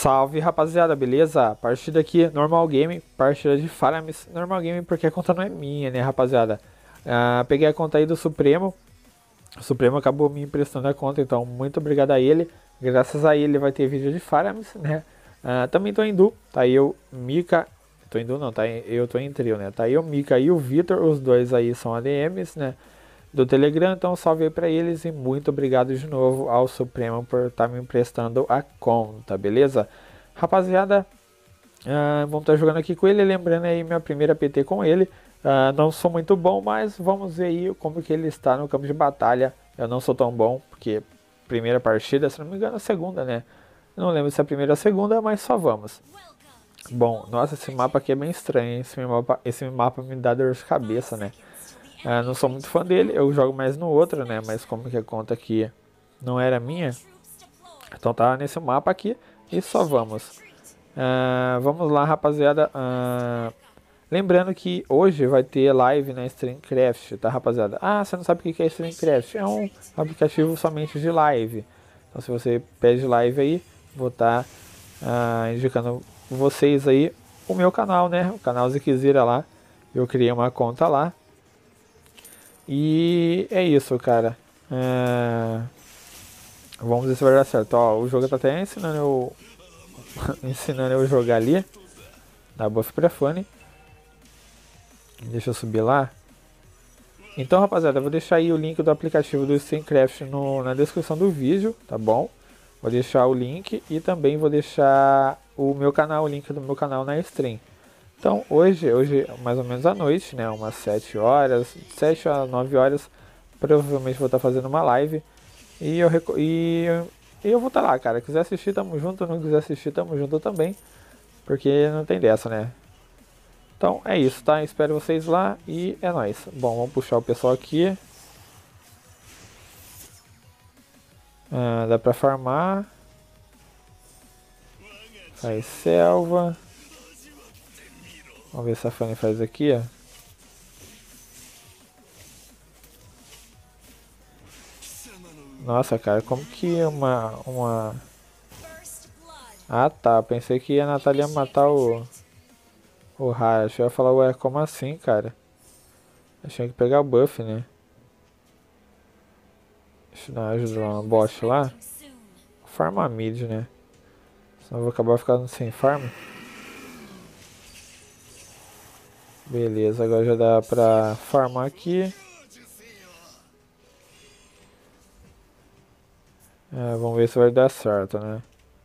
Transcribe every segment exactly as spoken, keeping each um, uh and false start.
Salve rapaziada, beleza? Partida aqui, normal game, partida de Faramis, normal game porque a conta não é minha, né rapaziada? Ah, peguei a conta aí do Supremo, o Supremo acabou me emprestando a conta, então muito obrigado a ele. Graças a ele vai ter vídeo de Faramis, né? Ah, também tô em duo, tá eu, Mika, tô em duo não, tá? Eu tô em trio, né? Tá eu, Mika e o Vitor, os dois aí são A D Ms, né? Do Telegram, então salve aí pra eles e muito obrigado de novo ao Supremo por estar tá me emprestando a conta, beleza? Rapaziada, uh, vamos estar tá jogando aqui com ele, lembrando aí minha primeira P T com ele, uh, não sou muito bom, mas vamos ver aí como que ele está no campo de batalha. Eu não sou tão bom, porque primeira partida, se não me engano a segunda, né? Não lembro se é a primeira ou a segunda, mas só vamos. Bom, nossa, esse mapa aqui é bem estranho, esse mapa, esse mapa me dá dor de cabeça, né? Uh, não sou muito fã dele, eu jogo mais no outro, né? Mas como que a conta aqui não era minha, então tá nesse mapa aqui e só vamos. Uh, vamos lá, rapaziada. Uh, lembrando que hoje vai ter live na Streamcraft, tá, rapaziada? Ah, você não sabe o que é Streamcraft? É um aplicativo somente de live. Então se você pede live aí, vou estar tá, uh, indicando vocês aí o meu canal, né? O canal Zikzira lá. Eu criei uma conta lá. E é isso, cara. É... Vamos ver se vai dar certo. Ó, o jogo tá até ensinando eu, ensinando eu a jogar ali. Dá buff pra Fanny. Deixa eu subir lá. Então, rapaziada, eu vou deixar aí o link do aplicativo do Streamcraft no, na descrição do vídeo, tá bom? Vou deixar o link e também vou deixar o meu canal, o link do meu canal na stream. Então hoje, hoje mais ou menos à noite, né, umas sete horas, sete a nove horas, provavelmente vou estar fazendo uma live e eu, e, e eu vou estar lá, cara. Quiser assistir, tamo junto, não quiser assistir, tamo junto também, porque não tem dessa, né. Então é isso, tá? Espero vocês lá e é nóis. Bom, vamos puxar o pessoal aqui. Ah, dá pra farmar. Faz selva. Vamos ver se a Fanny faz aqui, ó. Nossa, cara, como que uma... uma... Ah, tá. Pensei que a Natália ia matar o... O Harash. Eu ia falar, ué, como assim, cara? Eu tinha que pegar o buff, né? Deixa eu dar uma ajuda no bot lá. Farma mid, né? Senão eu vou acabar ficando sem farm. Beleza, agora já dá pra farmar aqui. É, vamos ver se vai dar certo, né?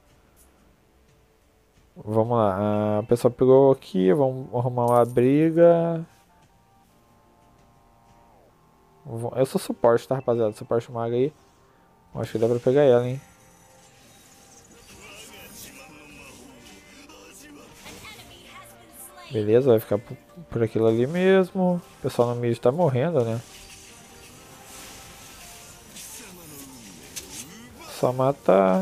Vamos lá, a pessoa pegou aqui, vamos arrumar uma briga. Eu sou suporte, tá, rapaziada? Suporte maga aí. Acho que dá pra pegar ela, hein? Beleza, vai ficar por aquilo ali mesmo. O pessoal no mid tá morrendo, né? Só matar.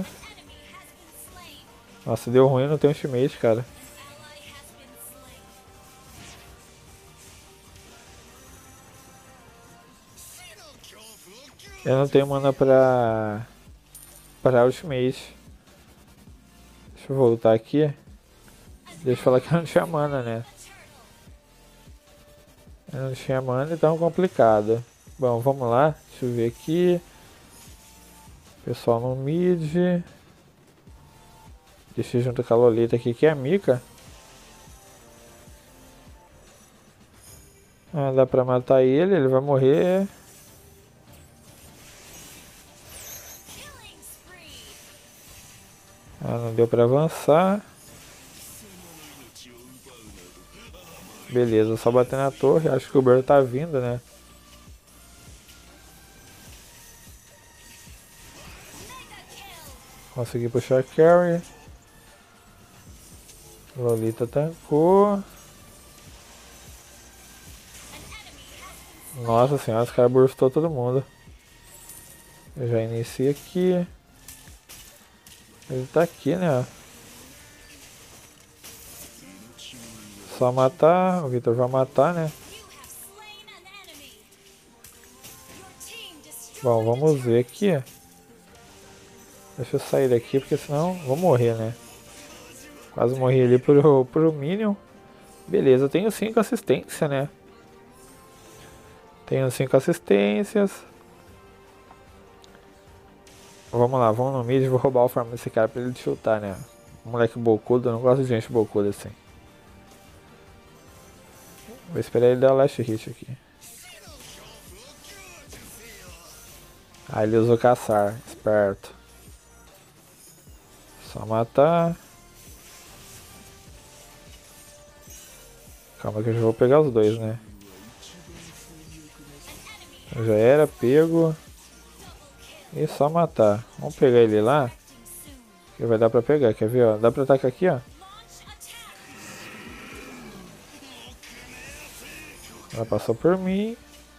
Nossa, deu ruim, não tem ultimate, cara. Eu não tenho mana pra... Pra ultimate. Deixa eu voltar aqui. Deixa eu falar que eu não tinha mana, né? Eu não tinha mana, então complicado. Bom, vamos lá. Deixa eu ver aqui. Pessoal no mid. Deixa eu junto com a Lolita aqui, que é a Mika. Ah, dá pra matar ele, ele vai morrer. Ah, não deu pra avançar. Beleza, só bater na torre. Acho que o Burr tá vindo, né? Consegui puxar a carry. Lolita tancou. Nossa senhora, os caras burstou todo mundo. Eu já iniciei aqui. Ele tá aqui, né? Só matar. O Victor vai matar, né? Bom, vamos ver aqui. Deixa eu sair daqui, porque senão vou morrer, né? Quase morri ali pro, pro Minion. Beleza, eu tenho cinco assistências, né? Tenho cinco assistências. Vamos lá, vamos no mid e vou roubar o farm desse cara pra ele chutar, né? Moleque bocudo, eu não gosto de gente bocuda assim. Vou esperar ele dar o last hit aqui. Ah, ele usou caçar, esperto. Só matar. Calma que eu já vou pegar os dois, né? Já era, pego. E só matar. Vamos pegar ele lá. Que vai dar pra pegar, quer ver, ó? Dá pra atacar aqui, ó. Ela passou por mim.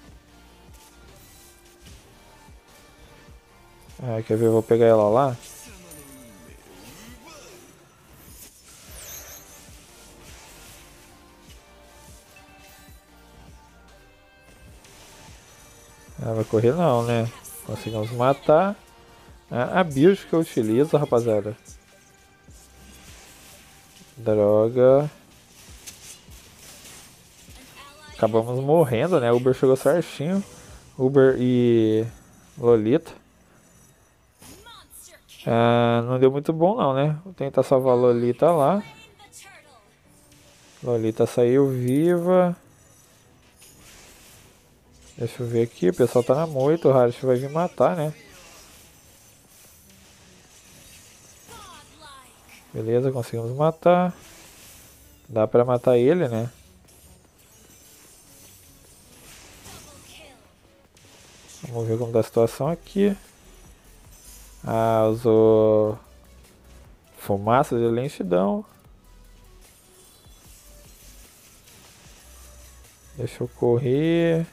Ah, quer ver, eu vou pegar ela lá. Ela vai correr não, né? Conseguimos matar. A build que eu utilizo, rapaziada. Droga. Acabamos morrendo, né? Uber chegou certinho. Uber e Lolita. Ah, não deu muito bom não, né? Vou tentar salvar a Lolita lá. Lolita saiu viva. Deixa eu ver aqui, o pessoal tá na moita, o Harish vai vir matar, né? Beleza, conseguimos matar. Dá pra matar ele, né? Vamos ver como tá a situação aqui. Ah, usou fumaça de lentidão. Deixa eu correr.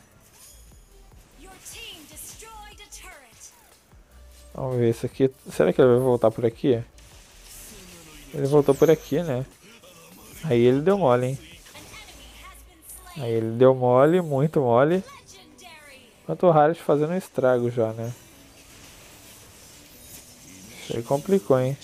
Vamos ver isso aqui. Será que ele vai voltar por aqui? Ele voltou por aqui, né? Aí ele deu mole, hein? Aí ele deu mole, muito mole. Enquanto o Harish fazendo um estrago já, né? Isso aí complicou, hein?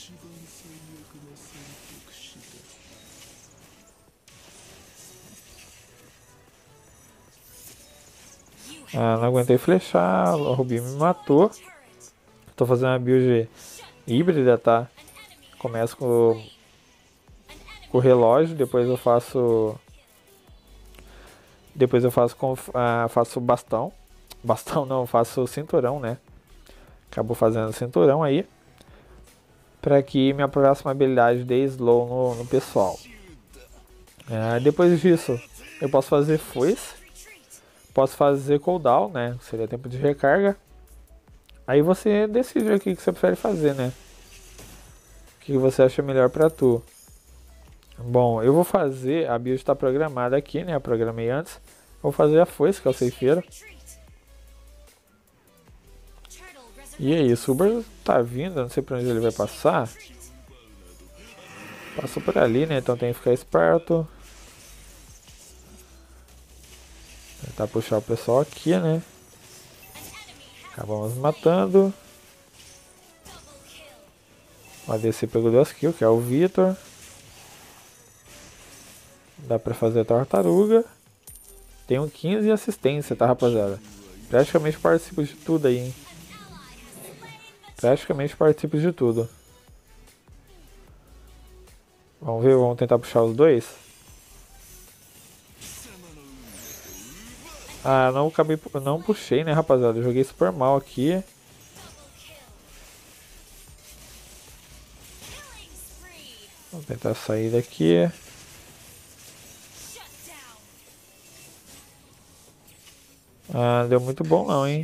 Ah, não aguentei flechar, o Rubi me matou. Tô fazendo uma build híbrida, tá? Começo com, com o relógio, depois eu faço... Depois eu faço com ah, faço bastão. Bastão não, faço cinturão, né? Acabo fazendo cinturão aí. Pra que minha próxima habilidade dê slow no, no pessoal. Ah, depois disso, eu posso fazer foice. Posso fazer cooldown, né? Seria tempo de recarga. Aí você decide o que você prefere fazer, né? O que você acha melhor pra tu. Bom, eu vou fazer, a build está programada aqui, né? Eu programei antes. Vou fazer a foice, que é o ceifeiro. E é isso, o Uber tá vindo, não sei pra onde ele vai passar. Passou por ali, né? Então tem que ficar esperto. Tentar puxar o pessoal aqui, né? Acabamos matando. O A D C pegou duas kills, que é o Vitor. Dá pra fazer a tartaruga. Tenho quinze assistência, tá, rapaziada? Praticamente participo de tudo aí, hein? Praticamente participo de tudo. Vamos ver, vamos tentar puxar os dois. Ah, não acabei, não puxei, né, rapaziada? Eu joguei super mal aqui. Vamos tentar sair daqui. Ah, deu muito bom não, hein?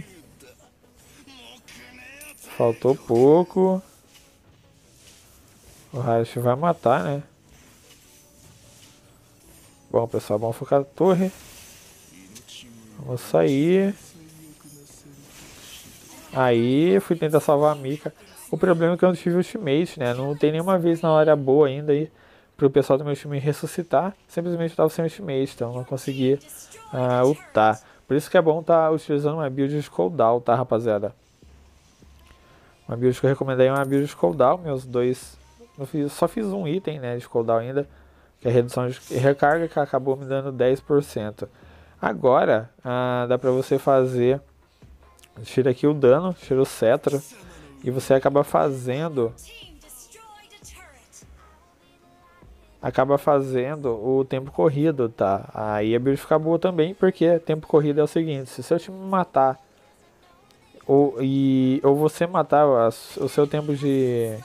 Faltou pouco. O Harish vai matar, né? Bom, pessoal, vamos focar na torre. Vamos sair. Aí, fui tentar salvar a Mika. O problema é que eu não tive ultimate, né? Não tem nenhuma vez na hora boa ainda aí pro pessoal do meu time ressuscitar. Simplesmente eu tava sem ultimate, então não consegui uh, ultar. Por isso que é bom estar tá utilizando uma build de cooldown, tá, rapaziada? Uma build que eu recomendei é uma build de cooldown. Meus dois Eu fiz, só fiz um item, né, de cooldown ainda, que é a redução de recarga, que acabou me dando dez por cento. Agora, ah, dá pra você fazer... Tira aqui o dano, tira o cetro, e você acaba fazendo... Acaba fazendo o tempo corrido, tá? Aí a build fica boa também, porque tempo corrido é o seguinte, se seu time matar, ou, e, ou você matar a, o seu tempo de,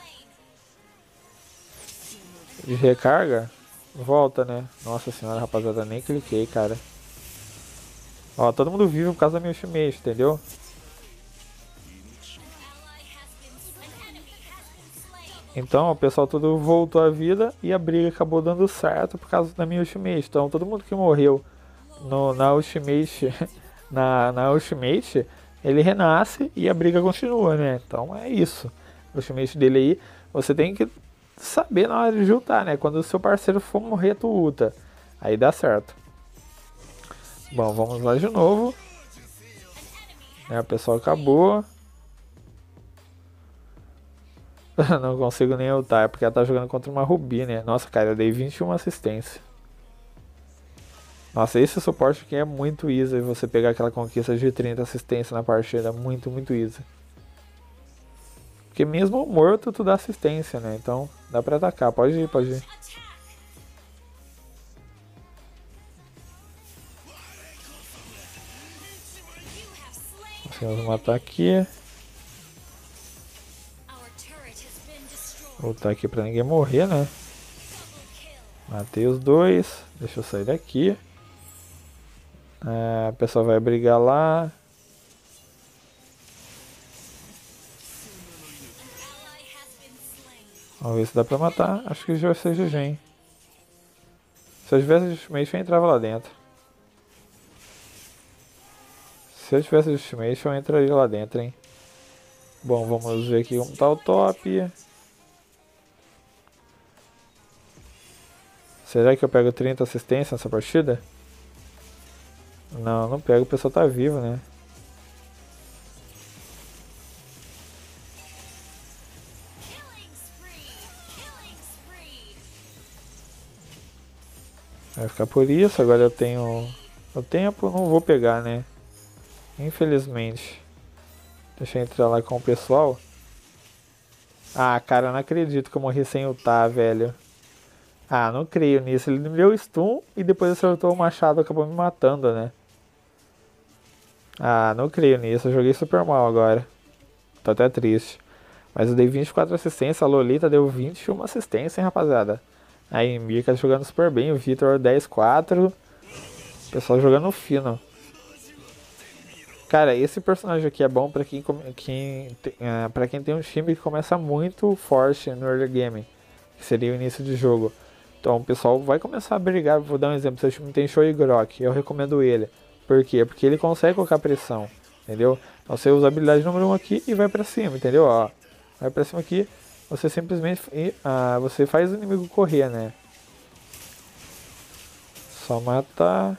de recarga, volta, né? Nossa senhora, rapaziada, nem cliquei, cara. Ó, todo mundo vive por causa da minha ultimate, entendeu? Então o pessoal tudo voltou à vida e a briga acabou dando certo por causa da minha ultimate. Então todo mundo que morreu no, na ultimate, na, na ultimate, ele renasce e a briga continua, né? Então é isso. O ultimate dele aí, você tem que saber na hora de juntar, né? Quando o seu parceiro for morrer, tu luta. Aí dá certo. Bom, vamos lá de novo. É, o pessoal acabou. Não consigo nem ultar, é porque ela tá jogando contra uma Ruby, né? Nossa, cara, eu dei vinte e uma assistência. Nossa, esse suporte aqui é muito easy. Você pegar aquela conquista de trinta assistência na partida, muito, muito easy. Porque mesmo morto, tu dá assistência, né? Então, dá pra atacar. Pode ir, pode ir. Conseguimos matar aqui. Vou voltar aqui pra ninguém morrer, né? Matei os dois. Deixa eu sair daqui. É, a pessoa vai brigar lá. Vamos ver se dá pra matar. Acho que já vai ser G G, hein? Se eu tivesse ultimate, eu entrava lá dentro. Se eu tivesse ultimate, eu entraria lá dentro, hein? Bom, vamos ver aqui como tá o top. Será que eu pego trinta assistência nessa partida? Não, não pego, o pessoal tá vivo, né? Vai ficar por isso, agora eu tenho o tempo, não vou pegar, né? Infelizmente. Deixa eu entrar lá com o pessoal. Ah, cara, não acredito que eu morri sem ultar, velho. Ah, não creio nisso. Ele me deu stun e depois acertou o machado e acabou me matando, né? Ah, não creio nisso. Eu joguei super mal agora. Tô até triste. Mas eu dei vinte e quatro assistências. A Lolita deu vinte e uma assistências, hein, rapaziada. Aí, Mika jogando super bem. O Vitor dez quatro. O pessoal jogando fino. Cara, esse personagem aqui é bom pra quem, quem, uh, pra quem tem um time que começa muito forte no early game. Que seria o início de jogo. Então o pessoal vai começar a brigar. Vou dar um exemplo, seu time tem Show e Grok, eu recomendo ele. Por quê? Porque ele consegue colocar pressão, entendeu? Então você usa a habilidade número um aqui e vai pra cima, entendeu? Ó, vai pra cima aqui, você simplesmente uh, você faz o inimigo correr, né? Só matar.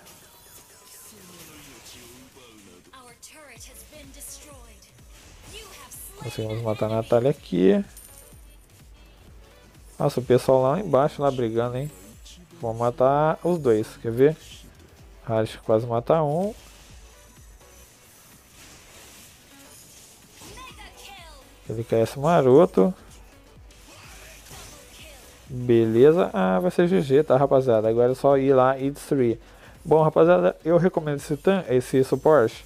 Conseguimos matar a Natália aqui. Nossa, o pessoal lá embaixo, lá brigando, hein? Vou matar os dois, quer ver? Acho que quase mata um. Ele cai esse maroto. Beleza. Ah, vai ser G G, tá, rapaziada? Agora é só ir lá e destruir. Bom, rapaziada, eu recomendo esse, esse suporte.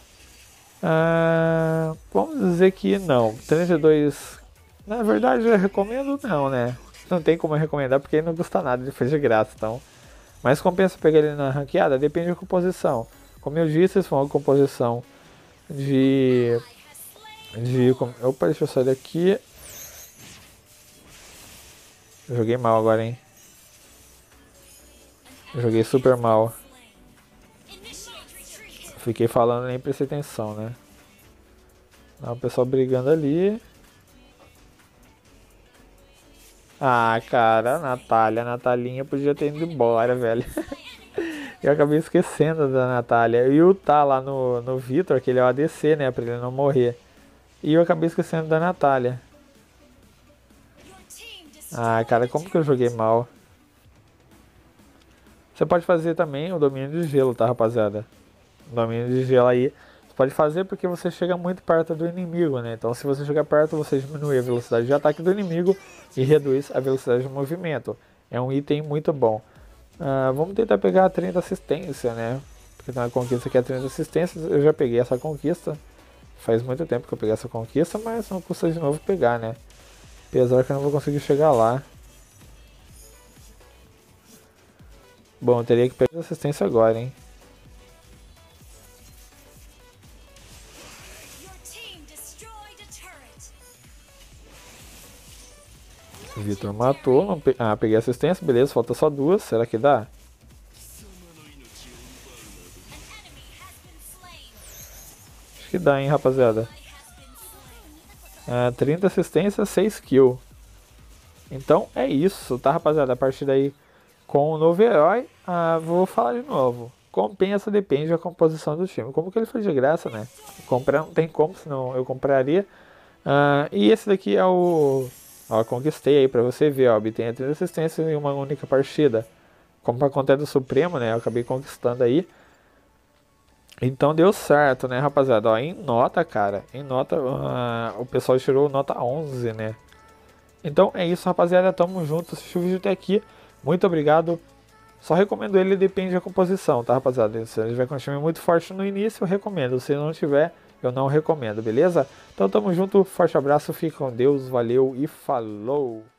Ah, vamos dizer que não. trinta e dois... Na verdade, eu recomendo não, né? Não tem como eu recomendar porque ele não custa nada, ele foi de graça, então. Mas compensa pegar ele na ranqueada? Depende da composição. Como eu disse, se for uma composição de... de opa, deixa eu sair daqui. Eu joguei mal agora, hein? Eu joguei super mal. Fiquei falando, nem prestei atenção, né? Não, o pessoal brigando ali. Ah, cara, a Natália, a Natalinha podia ter ido embora, velho. Eu acabei esquecendo da Natália. E o tá lá no, no Vitor, que ele é o A D C, né? Pra ele não morrer. E eu acabei esquecendo da Natália. Ah, cara, como que eu joguei mal? Você pode fazer também o domínio de gelo, tá, rapaziada? O domínio de gelo aí. Você pode fazer porque você chega muito perto do inimigo, né? Então, se você chegar perto, você diminui a velocidade de ataque do inimigo e reduz a velocidade de movimento. É um item muito bom. Ah, vamos tentar pegar a trinta assistência, né? Porque tem uma conquista que é trinta assistências. Eu já peguei essa conquista. Faz muito tempo que eu peguei essa conquista, mas não custa de novo pegar, né? Apesar que eu não vou conseguir chegar lá. Bom, eu teria que pegar assistência agora, hein? Vitor matou. Não pe... Ah, peguei assistência, beleza. Falta só duas. Será que dá? Acho que dá, hein, rapaziada. Ah, trinta assistências, seis kills. Então é isso, tá, rapaziada? A partir daí, com o novo herói, ah, vou falar de novo. Compensa, depende da composição do time. Como que ele foi de graça, né? Comprar não tem como, senão eu compraria. Ah, e esse daqui é o... Ó, conquistei aí pra você ver, ó. Obtenha trinta assistências em uma única partida. Como pra conta do Supremo, né? Eu acabei conquistando aí. Então deu certo, né, rapaziada? Ó, em nota, cara. Em nota, uh, o pessoal tirou nota onze, né? Então é isso, rapaziada. Tamo junto. Assistiu o vídeo até aqui. Muito obrigado. Só recomendo ele, depende da composição, tá, rapaziada? Se ele tiver com um time muito forte no início, eu recomendo. Se não tiver, eu não recomendo, beleza? Então tamo junto. Forte abraço. Fique com Deus. Valeu e falou!